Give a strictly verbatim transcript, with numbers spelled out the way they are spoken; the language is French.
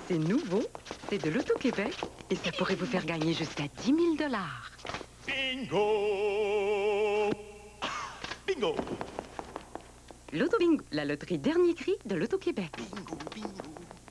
C'est nouveau, c'est de l'Auto-Québec et ça pourrait vous faire gagner jusqu'à dix mille dollars. Bingo! Bingo! L'Auto-Bingo, la loterie dernier cri de l'Auto-Québec. Bingo, bingo.